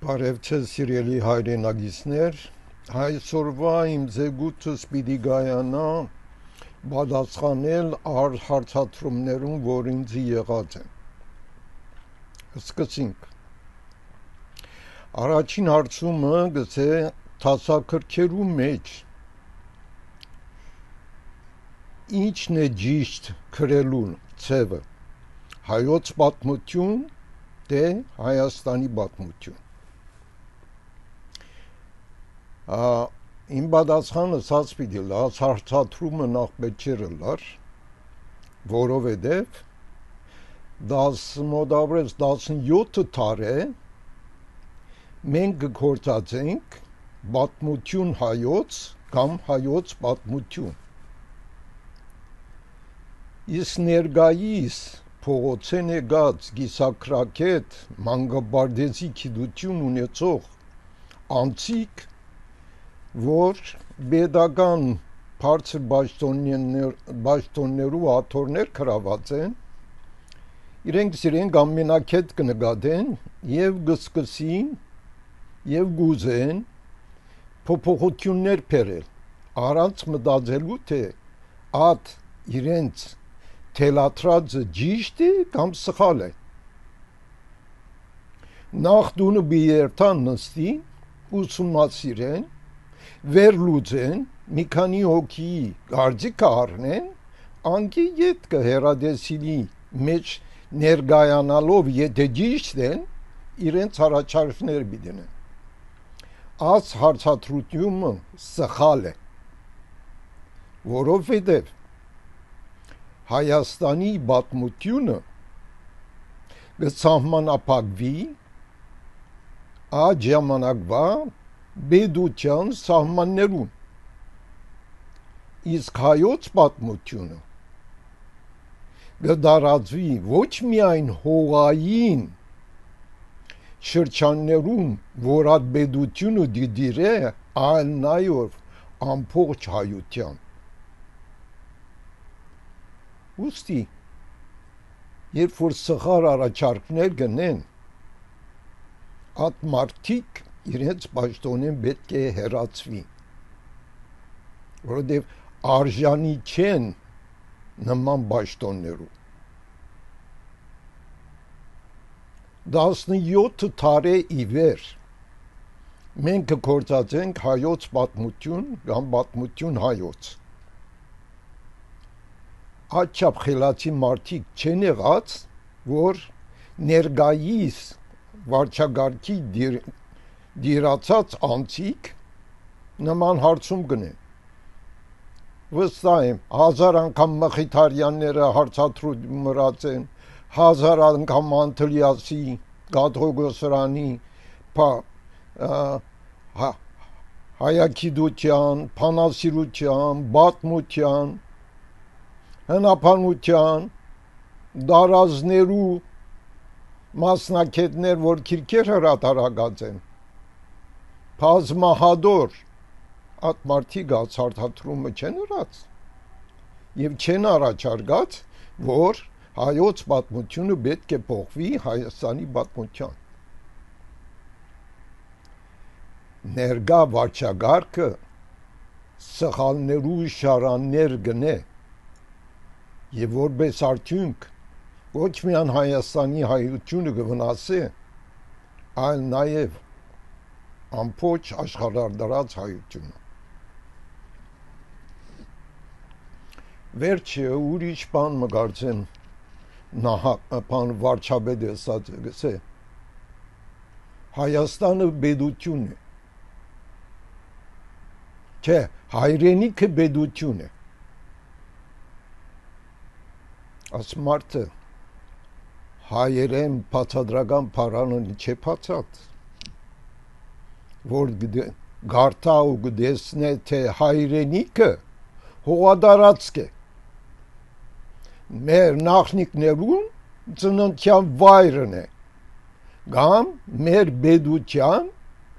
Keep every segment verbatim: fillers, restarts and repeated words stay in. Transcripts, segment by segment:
Բարև ձեզ սիրելի հայրենագիտներ, այսօրվա իմ զեկույցս պիտի գայանա պատասխանել առ հարցադրումներուն, որ ինձ եղած են։ Սկսենք։ Առաջին հարցումը գցե դասագրքերու մեջ ինչն է ճիշտ գրելուն ցևը՝ հայոց պատմություն, թե Հայաստանի պատմություն։ Իմ պատասխանը սած պիտի լաց, հարցադրումը նախ պետք չէ լար, որովհետև դաս մոտավորապես տասնյոթ տարի մենք գործածենք պատմություն հայոց կամ հայոց պատմություն։ Իսկ ներկայիս փողոցեն եկած գիսակրակետ մանկաբարձի գիտություն ունեցող անցիկ, որ պետական բարձր պաշտոններու աթոռներ գրաված են, իրենք իրենք ամենակետ կնկատեն եւ կսկսին եւ գուզեն փոփոխություններ բերել, առանց մտածելու թե այդ իրենց թելադրածը ճիշտ է կամ սխալ է։ Նախ դունը բիերտան նստի, ուսումնասիրեն, վերլուծեն, մի քանի հոգի կարծիքը առնեն, անկի ետքը հերադեսիլի մեջ ներկայանալով եթե ճիշտ են, իրենց առաջարկներ բիդենեն։ Այս հարցադրությունը սխալ է, որովհետև Հայաստանի պատմությունը կսահմանափակվի այդ ժամանակվա պետության սահմաններում, իսկ հայոց պատմությունը կդարածվի ոչ միայն հողային շրջաններում, որ այդ պետությունը դիրե, այլ նաև ամբողջ հայության։ Ուստի, երբ որ սխալ առաջարկներ գնեն, այդ մարդիկ իրենց պաշտոնեն պետք է հեռացվի, որովհետև արժանի չեն նման պաշտոններու։ տասնյոթ տարի ի վեր մենք գործածենք հայոց պատմություն կամ պատմություն հայոց։ Աչափ խելացի մարդիկ չեն եղած, որ ներկայիս վարչագարքի դիր, դիրացած անցիկ նման հարցում գնեն։ Վստահ եմ, հազար անգամ Մխիթարյանները հարցադրում մրացեն, հազար անգամ Անտլիասի, Գաթողոսրանի, հայագիտության, փանասիրության, պատմության, հնապանության, դարազներու մասնակետներ, որ քիրքեր հրատարակած են, բազմահադոր այդ մարդիկ հարցադրումը չեն ըրած եւ չեն առաջարկած, որ հայոց պատմությունը պետք է փոխվի Հայաստանի պատմության։ Ներկա վարչագարքը սխալներու շարաններ գնե եւ որպես արդյունք ոչ միայն Հայաստանի հայությունը կվնասի, այլ նաև ամբողջ աշխարհարդարած հայությունը։ Վերջը ուրիշ բան մգարցեմ նահան վարչապետը ասած գսե Հայաստանը պետություն է, չէ, հայրենիքը պետություն է։ Այս մարդը հայերեն բացադրական պարանոնի չէ բացած, որ գարտա ու գդեսնե թե հայրենիքը հողադարածք է, մեր նախնիկներուն ծննդյան վայրն է, կամ մեր պետության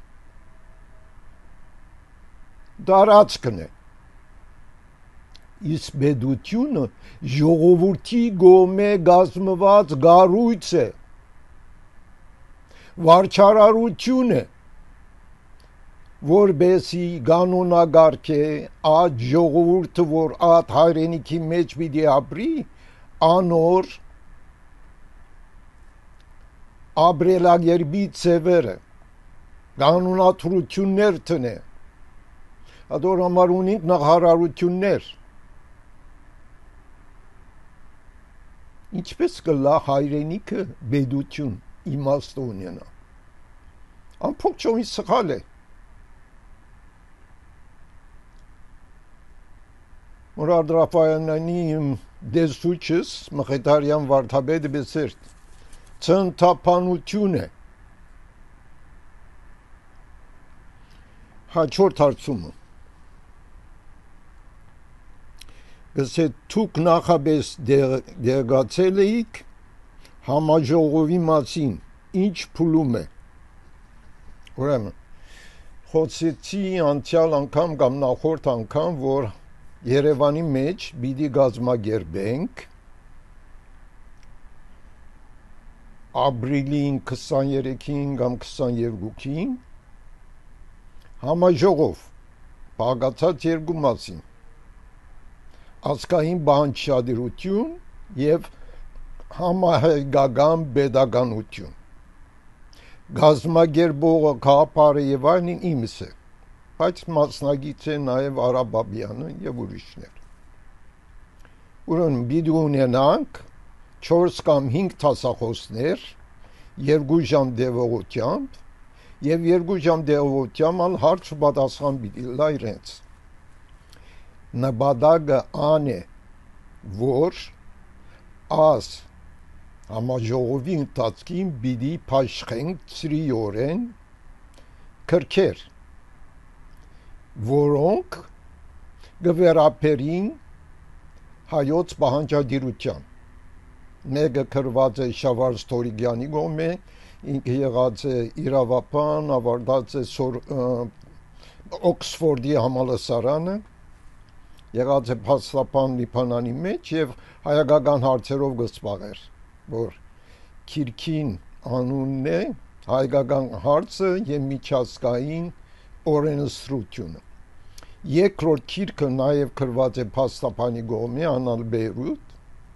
դարածքն է։ Իսկ պետությունը ժողովրդի գոմե գազմված գառույց է, վարչարարություն է, որբեսի կանոնագարք է այդ ժողովուրդը, որ այդ հայրենիքի մեջ պիտի ապրի, անոր ապրելակերպի ձևերը, կանոնադրություններ տնե, ադոր համար ունենք նախարարություններ, ինչպես կլա հայրենիքը բեդություն իմաստ ունենա, ամփոփ ճոմի սխալ է, Մուրադ Ռաֆայանի դեսուչս Մխիթարյան վարդապետը բեսերտ ցնտապանություն է հաջորդ հարցումը գսե թուք նախաբես դեղացել էիք համաժողովի մասին ինչ փուլում է ուրեմն խոսեցի անցյալ անգամ կամ նախորդ անգամ որ Երևանի մեջ պիտի գազմագերբենք ապրիլին քսաներեքին կամ քսաներկուին համաժողով բաղկացած երկու մասին ազգային բանջարություն եւ համահայկական pedagoganություն գազմագերբողը քաղաքարը եւ այլն իմս է բայց մասնագիծ է նաև Արաբաբյանը եւ ուրիշներ։ Ուրեմն պիտի ունենանք չորս կամ հինգ տասախոսներ երկու ժամ դեպողությամբ եւ երկու ժամ դեպողությամբ ալ հարց ու պատասխան պիտի լա իրենց։ Նպատակը ան է որ աս համաժողովի ընթացքին պիտի փաշխենք ծրիորեն քրքեր որոնք գվերապերին հայոց պահանջադիրության մեկը կրված է Շավարժ Թորիգյանի գոմե ինքը եղած է իրավապան ավարտած է Օքսֆորդի համալսարանը եղած է փաստաբան Լիբանանի մեջ եւ հայկական հարցերով գծվաղեր որ քիրքին անունն է հայկական հարցը եւ միջազգային օրենսդրությունը Երկրորդ քիրքը նաև գրված է փաստաբանի գոմի անալ Բեյրութ,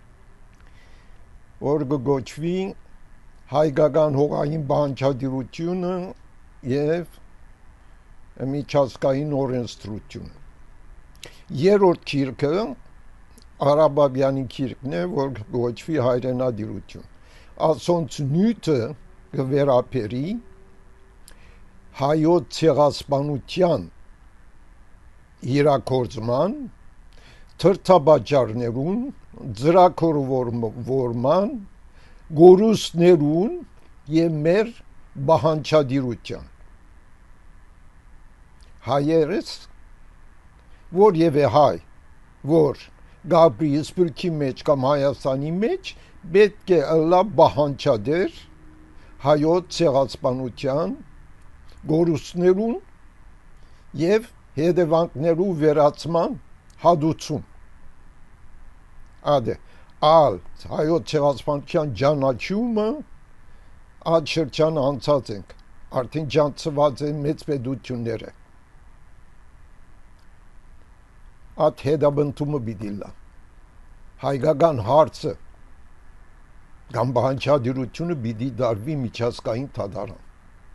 որ գոչվի հայկական հողային բանջարությունը եւ միջազգային օրենսդրությունը։ Երրորդ քիրքը Արաբաբյանի քիրքն է, որ գոչվի հայրենադիրություն։ Ասոնց նյութը գվերապերի հայոց ցեղասպանության իրակորձման, թրթաբաճարներուն, ձրակորվորման, գորուստներուն եւ մեր բահանջադիրության։ Հայերս, որ եւ է հայ, որ գաբրի սպիրկի մեջ կամ Հայաստանի մեջ պետք է ըլլա բահանջադեր հայոց ցեղասպանության գորուստներուն եւ հետևանքներու վերացման հադուցում ադե ալ հայոց ցեղասպանության ճանաչումը այդ շրջանը անցած ենք արդեն ճանաչված են մեծ պետությունները այդ հետաբնտումը բիդիլա հայկական հարցը կամ բանջարությունը բիդի դարվի միջազգային դատարան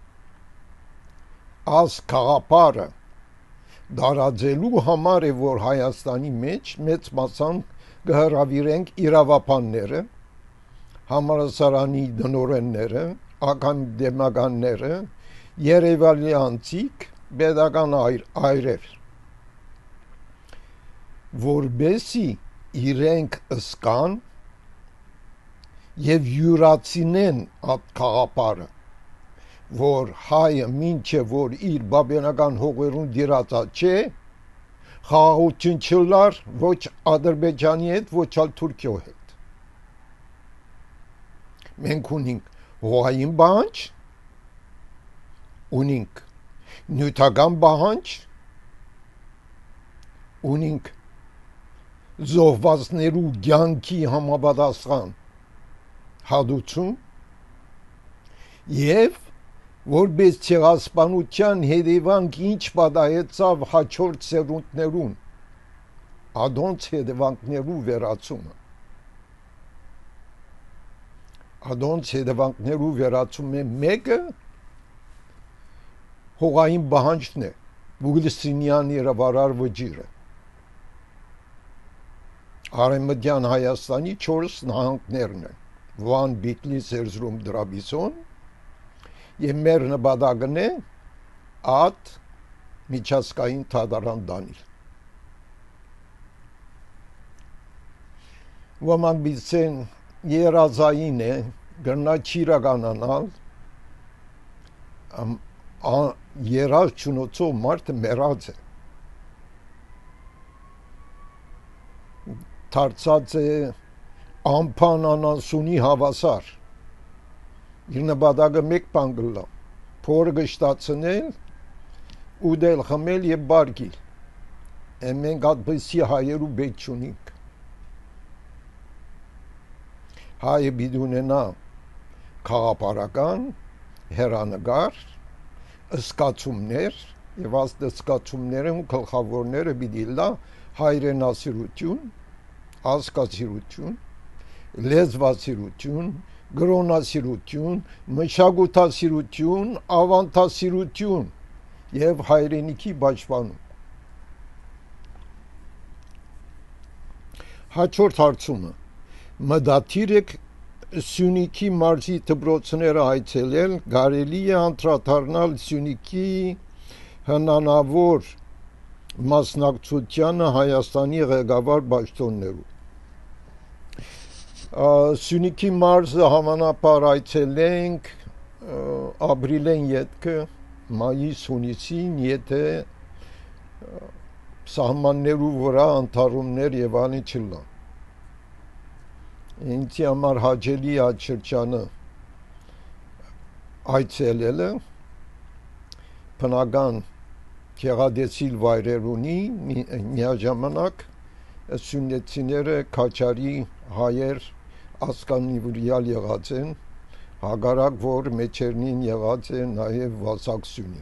աս քաղաքարը դարաձելու համար է որ Հայաստանի մեջ մեծ մասամբ գհրավիրենք իրավապանները համալսարանի դնորենները ակադեմիականները երևանի անցիկ pedagogan այրեր որբեսի իրենք ըսկան եւ յուրացինեն այդ քաղաքարը որ հայը մինչե որ իր բաբենական հողերուն դիրածա չէ խաղաղություն չլար ոչ Ադրբեջանի հետ ոչ ալ Թուրքիո հետ մենք ունենք հողային բանջ ունենք նյութական բանջ ունենք զոհվածներու ցանկի համապատասխան հադուցում եւ որպես ցեղասպանության հետևանք ինչ պատահեցավ հաջորդ սերունդներուն, ադոնց հետևանքներու վերացումը, ադոնց հետևանքներու վերացումը մեկը հողային բանջն է, Բուգլիսինյան իրավարար վճիրը, Արևմտյան Հայաստանի չորս նահանգներն են, Վան, Բիթլիս, Էրզրում, Դրաբիսոն, եւ մեր նպատակն է այդ միջազգային թադարան դանել։ Ոմանք բիցեն երազային է, գրնա չիրականանալ, երազ չունոցով մարդը մեռած է, դարձած է ամփան անանսունի հավասար, իր նպատակը մեկ բան կլա, փորը կշտացնել, ուդել, խմել եւ բարգիլ, մենք այդպիսի հայերու պետք չունենք, հայը պիտի ունենա քաղաքական, հեռանկար, զգացումներ եւ այդ զգացումներն ու գլխավորները պիտի լա հայրենասիրություն, ազգասիրություն, լեզվասիրություն, գրոնասիրություն, մշակութասիրություն, ավանդասիրություն եւ հայրենիքի պաշտպանում։ Հաջորդ հարցումը մտադիր եք Սյունիքի մարզի դպրոցները այցելել, կարելի է անդրադառնալ Սյունիքի հնանավոր մասնակցությանը Հայաստանի ղեկավար պաշտոններու։ Սյունիքի մարզը համանապար այցելենք ապրիլեն ետքը, մայիս հունիսին, եթե սահմաններու վրա ընդհարումներ եւ անի չլան։ Ինձ համար հաճելի այդ շրջանը այցելելը, բնական գեղարվեստի վայրեր ունի, միաժամանակ սյունեցիները քաչարի հայեր ասկանիվրյալ եղած են, հակառակ որ մեջերնին եղած է նաև վասակ սյունի։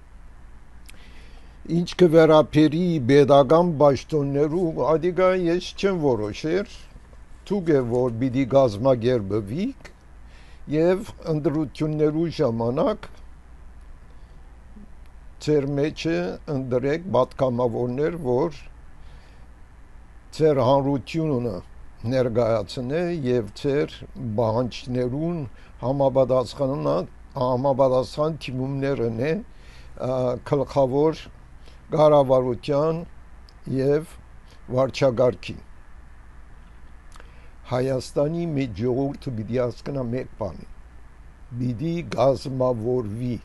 Ինչ կվերապերի պետական պաշտոններու, ադիգա ես չեմ որոշեր, Թուգ է, որ պիտի գազմագերբվիկ եւ ընդրություններու ժամանակ ձեր մեջը ընդրեք պատգամավորներ, որ ձեր հանրությունը ներկայացնե եւ ձեր բանջներուն համապատասխան համապատասխան թիմումներն է գլխավոր կառավարության եւ վարչագահի Հայաստանի մեջ ժողովուրդը պիտի հասկանա մեկ բան, պիտի գազմավորվի,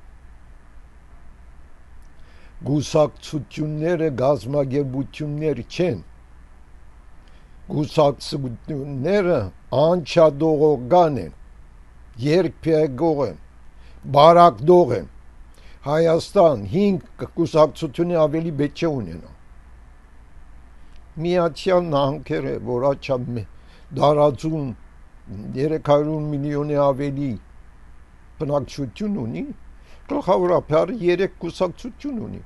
գուսակցությունները գազմագերբություններ չեն, գուսակցությունները անչադողական են, երկպեգող են, բարակդող են, Հայաստան հինգ գուսակցությունը ավելի պետք է ունենա, Միացյալ Նահանգները, որ աչամ դարածում երեք հարյուր միլիոնի ավելի բնակչություն ունի, գլխավորապես երեք կուսակցություն ունի։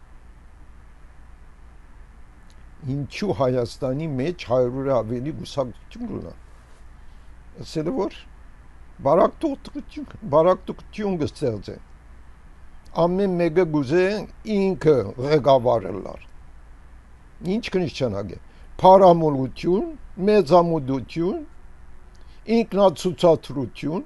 Ինչու Հայաստանի մեջ հարյուրը ավելի կուսակցություն ունի։ Ասել որ բարակտուկություն, բարակտուկություն կստեղծեն։ Ամեն մեկը գուզե ինքը ղեկավարելար։ Ինչ կնշանակի փարամոլություն, մեծամուտություն, ինքնացուցադրություն,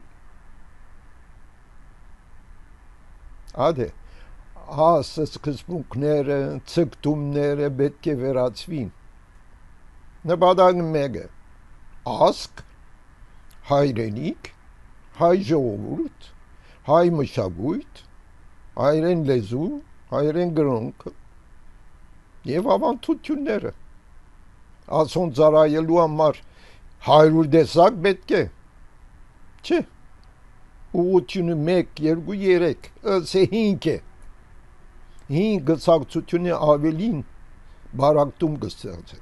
ադե հասը սկզբունքները, ցկտումները պետք է վերացվին։ Նպատակը մեկ է՝ ազգ, հայրենիք, հայ ժողովուրդ, հայ մշակույթ, հայերեն լեզու, հայերեն գրոնք եւ ավանդությունները ասոն ծառայելու համար հարյուր տեսակ պետք է չէ ուղղությունը մեկ, երկու, երեք, ասե հինգ է հինգ գծակցությունը ավելին բարակտում կստեղծե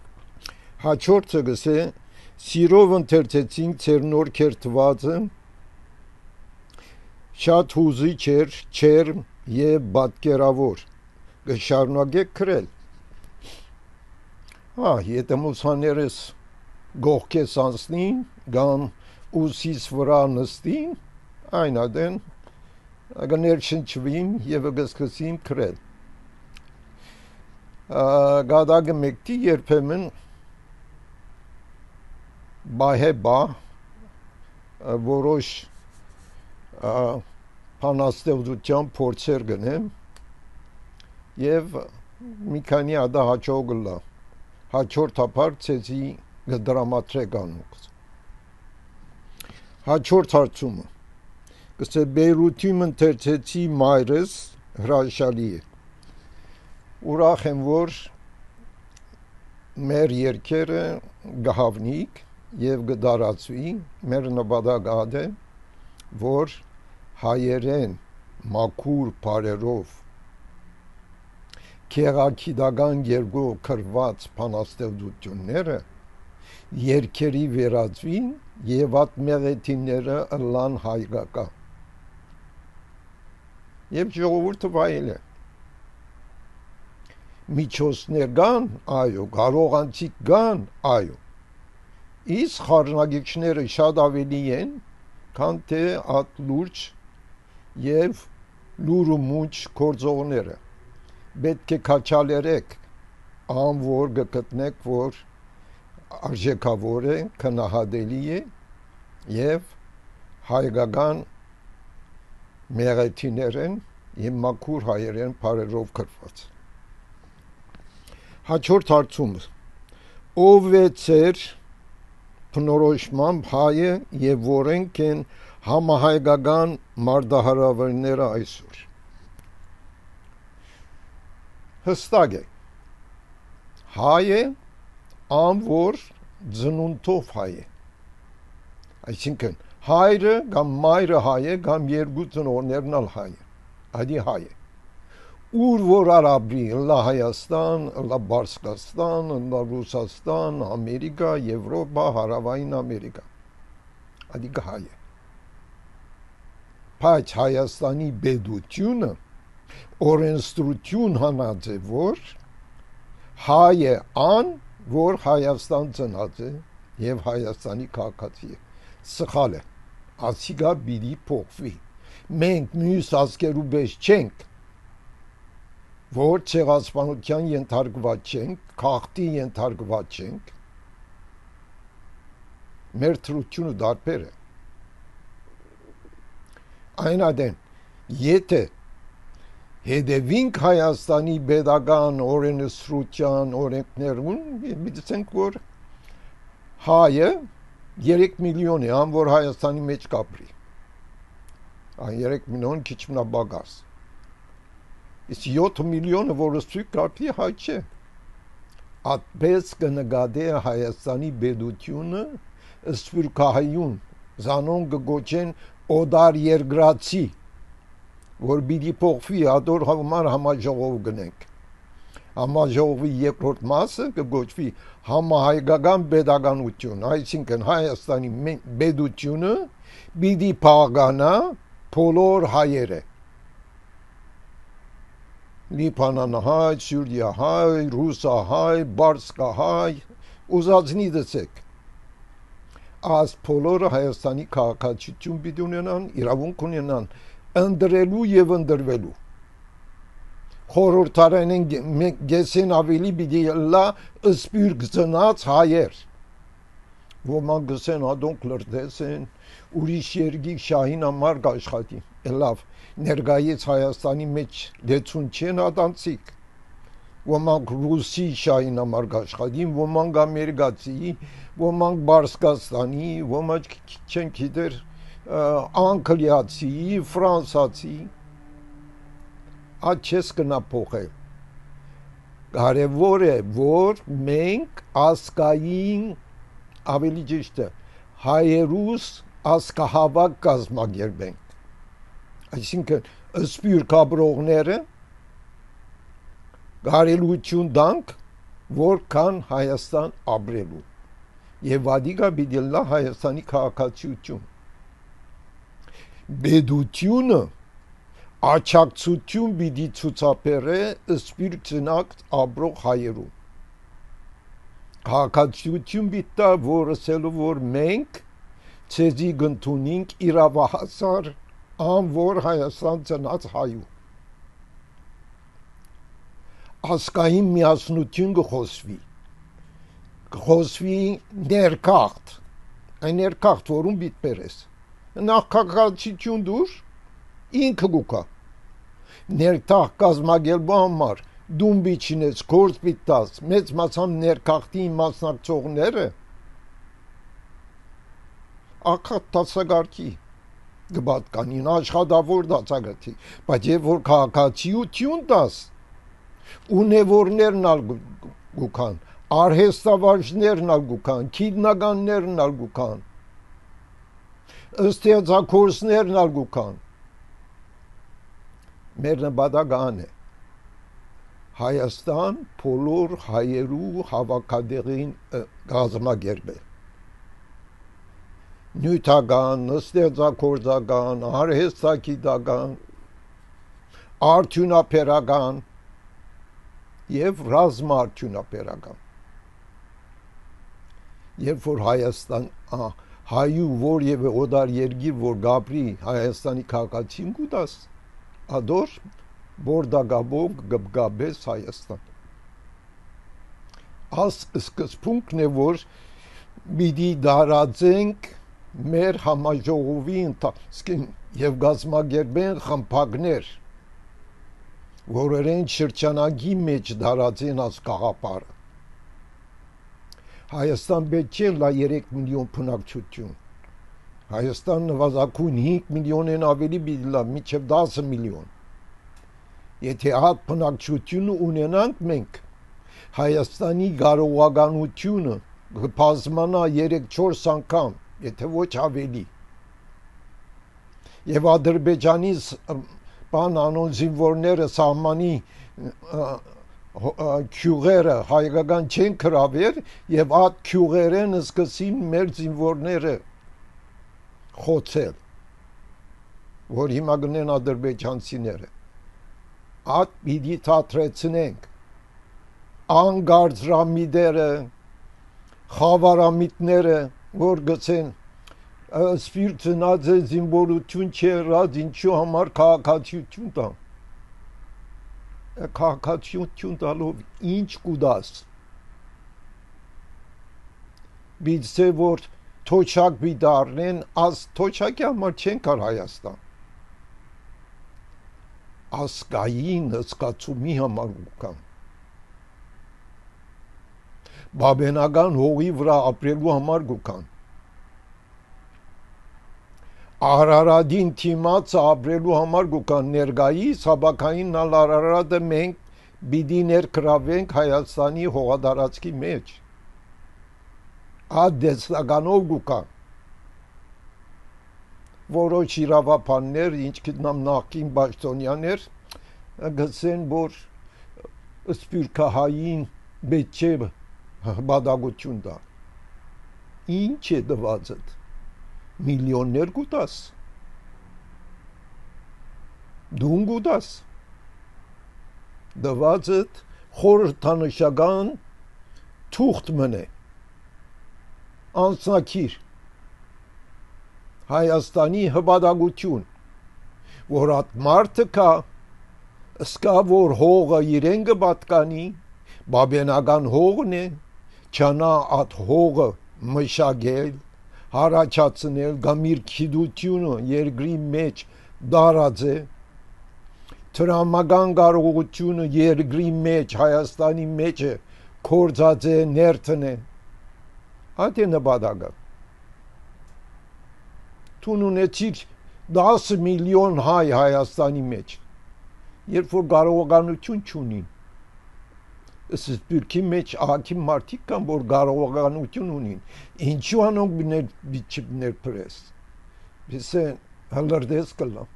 հաջորդը գսե սիրով ընթերցեցինք ձեր նոր քերթվածը Շատ հուզիչ էր, չերմ եւ պատկերավոր կշարունակեք քրել։ Հա, եթե մուսաներս գողքես անցնին կամ ուսիս վրա նստին, այն ադեն կներշնչվին եւ կսկսին քրել։ Գադագը մեկտի երբեմն բայհե բա որոշ բանաստեղծության փորձեր գնեմ եւ մի քանի ադա հաջող գլա հաջորդաբար ցեզի գդրամատրեկ անուց հաջորդ հարցումը կսե Բեյրութի ընթերցեցի մայրս հրաշալի է ուրախ եմ որ մեր երկերը գահավնիկ եւ գդարացվի մեր նպատակը որ հայերեն մաքուր բարերով քեղակիդական երկու քրված բանաստեղծությունները երկերի վերածվին եւ at մեղեթիները ըլլան հայկական եւ ժողովուրդը վայել է միջոցներ կան այո կարողանցիկ կան այո իսկ խառնագիչները շատ ավելի են քան թե at լուրջ եւ լուրը մուչ կորձողները պետք է քաչալերեք ան որ գտնեք որ արժեքավոր է քնահատելի է եւ հայկական մեղեթիներեն եւ մաքուր հայերեն բարերով կրված հաջորդ հարցումը ով է ծեր բնորոշմամբ հայը եւ որենք են համահայկական մարդահրավերները այսօր հստակ է հայը ան որ ծնունդով հայ է այսինքն հայրը կամ մայրը հայ է կամ երկու ծնողներն ալ հայ է այդի հայ է ուր որ արաբի լա Հայաստան, լա Բարսկաստան, լա Ռուսաստան, Ամերիկա, Եվրոպա, Հարավային Ամերիկա այդի հայ է բայց Հայաստանի բեդությունը օրենսդրություն հանած է որ հայ է ան որ Հայաստան ծնած է եւ Հայաստանի քաղաքացի է սխալ է ասիգա բիդի փոխվի մենք մյուս ազգերու պես չենք որ ցեղասպանության ենթարկված չենք, քաղաքտի ենթարկված չենք, մեր թրությունը դարբեր է։ Այն ադեն, եթե հետևինք Հայաստանի պետական օրենսդրության օրենքներուն, միտեցենք, որ հայը երեք միլիոն է, ան որ Հայաստանի մեջ կապրի։ Այն երեք միլիոն քիչ մնա բագաս։ Իսկ յոթ միլիոնը որը ցույց կապի հայ չէ այդպես կնկատի Հայաստանի բեդությունը սփյուռքահայուն զանոն կգոչեն օդար երգրացի որ պիտի փոխվի ադոր համար համաժողով գնենք համաժողովի երկրորդ մասը կգոչվի համահայկական պետականություն այսինքն Հայաստանի բեդությունը պիտի փաղանա բոլոր հայերը Լիբանանահայ, Սյուրիահայ, Ռուսահայ, Բարսկահայ, ուզածնի դցեք։ Այս բոլորը Հայաստանի քաղաքացիություն պիտի ունենան, իրավունք ունենան ընդրելու եւ ընդրվելու։ Խորհրդարանեն գեսեն ավելի պիտի լա սպյուրք ծնած հայեր։ Ոմանք գսեն ադոնք լրտեսեն, ուրիշ երգի շահին համար կաշխատի։ Լավ ներգայից Հայաստանի մեջ դեցուն չեն ադանցիկ ոմանք ռուսի շահին համար աշխատին ոմանք ամերիկացի ոմանք բարսկաստանի ոմանք չեն գիտեր անգլիացի ֆրանսացի աչես կնա փոխել կարևոր է որ մենք ասկային ավելի ճիշտ է հայերուս ասկահավաք կազմակերպենք այսինքն սպյուրք ապրողները կարելություն դանք որքան Հայաստան ապրելու եւ վադիգա բիդելլա Հայաստանի քաղաքացիություն բեդությունը աչակցություն պիտի ցուցաբերե սպիրտ ծնած ապրող հայերու քաղաքացիություն պիտի տա, որ ասելով որ մենք ցեզի գտնունինք իրավահասար ան որ Հայաստան ծնած հայու ասկային միասնություն կխոսվի կխոսվի ներքաղթ այն ներքաղթ որում պիտի բերես նախ քաղաքացիություն դուր ինքը գուկա ներքաղթ կազմակերպելու համար դուն բիչինես գործ պիտած մեծ մասամբ ներքաղթի մասնակցողները ակատ տասագարքի գբատկանին աշխատավոր դասագարքի բայց եւ որ քաղաքացիություն դաս ունևորներն ալ գուքան արհեստավարժներն ալ գուքան քիդնականներն ալ գուքան ըստեղծագործներն ալ գուքան մեր նպատակն է Հայաստան բոլոր հայերու հավաքատեղին գազմագերբել նյութական, ստեղծագործական, արհեստագիտական, արդյունաբերական եւ ռազմաարդյունաբերական երբ որ Հայաստան հայու որ եւ օդար երգիր որ գաբրի Հայաստանի քաղաքացին գուտաս ադոր Բորդագաբով գբգաբես Հայաստան աս սկզբունքն է որ պիտի դարածենք մեր համաժողովի ընթացքին եւ գազմագերբեն խմբակներ որերեն շրջանագի մեջ դարածեն աս գաղապարը Հայաստան պետք չէ լա երեք միլիոն բնակչություն Հայաստան նվազագույն հինգ միլիոնեն ավելի պիտի լա մինչեւ դասը միլիոն Եթե հատ բնակչություն ունենանք մենք Հայաստանի կարողականությունը կբազմանա երեք-չորս անգամ, եթե ոչ ավելի։ Եվ Ադրբեջանի բան անոն զինվորները սահմանի քյուղերը հայկական չեն գրավել եւ այդ քյուղերեն սկսին մեր զինվորները խոցել, որ հիմա գնեն ադրբեջանցիները։ Այդ պիտի թատրեցնենք անգարձրամիտերը, խավարամիտները, որ գցեն սպիրտնաձե զինվորություն չերած ինչու համար քաղաքացիություն տան։ Քաղաքացիություն տալով ինչ կուդաս։ Բիցե որ թոչակ բիդարնեն, աս թոչակի համար չեն կար Հայաստան։ Ասկային հսկացումի համար կան բաբենական հողի վրա ապրելու համար կան Արարատին թիմացը ապրելու համար կան ներկայիս հավաքային Արարատը մենք պիտի ներգրավենք Հայաստանի հողատարածքի մեջ այդ դեսականով կան որոշ իրավաբաններ, ինչքան նախկին Բաշտոնյաներ, գսեն, որ սպիրկահային պետք չէ բադագություն դա։ Ինչ է դվածդ։ Միլիոններ գուտաս։ Դուն գուտաս։ Դվածդ խորհրդանշական թուղթ մնե։ Անձնակիր Հայաստանի հպատակություն, որ այդ մարդը կա, սկա որ հողը իրեն կպատկանի, բաբենական հողն է, չանա այդ հողը մշակել, հարաճացնել, գամիր քիդությունը երկրի մեջ դարած է, տրամական կարողությունը երկրի մեջ, Հայաստանի մեջ է, կործած է, ներթն է, այդ է նպատակը։ Տուն ունեցիր դասը միլիոն հայ Հայաստանի մեջ, երբ որ կարողականություն չունին, սպիրկի մեջ ահագին մարդիկ կան, որ կարողականություն ունին, ինչու անոնք ներպրես, բիսեն հլրդես կլամ,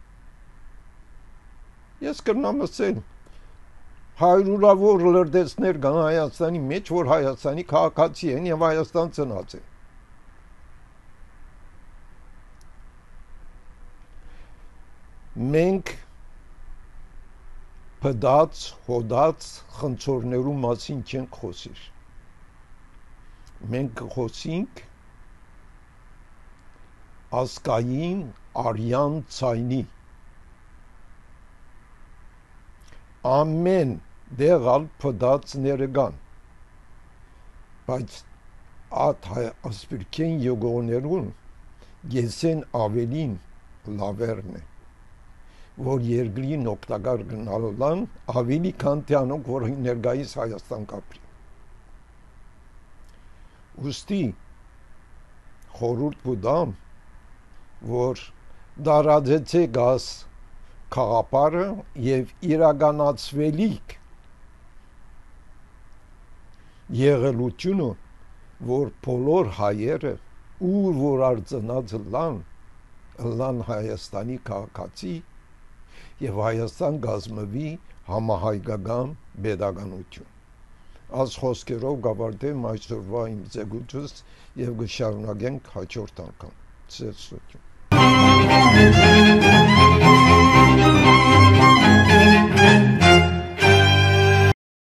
ես կրնամ ասել, հայրուրավոր լրդեսներ կան Հայաստանի մեջ, որ Հայաստանի քաղաքացի են և Հայաստան ծնած են, մենք փդած, հոդած խնձորներու մասին չենք խոսիր։ Մենք խոսենք ասկային արյան ցայնի ամեն դեղալ փդածները կան, բայց at ասպիրքեն յոգոներուն գեսեն ավելին լավերն է, որ երկրին օգտակար գնալան ավելի քան տյանոք, որ ներկայիս Հայաստան կապրի։ Ուստի խորհուրդ կուտամ, որ դարաձեցե գաս խաղապարը եւ իրականացվելիք եղելությունը, որ բոլոր հայերը ու որ արձնած լան լան Հայաստանի քաղաքացի եւ Հայաստան գազմվի համահայկական pedagoganություն։ Այս խոսքերով գավարտեմ այսօրվա իմ զեկույցս եւ կշարունակենք հաջորդ անգամ։ Ցեցություն։